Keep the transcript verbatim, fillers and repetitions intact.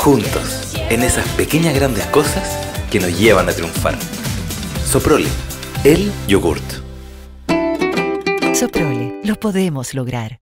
juntos, en esas pequeñas grandes cosas que nos llevan a triunfar. Soprole, el yogurt. Soprole, lo podemos lograr.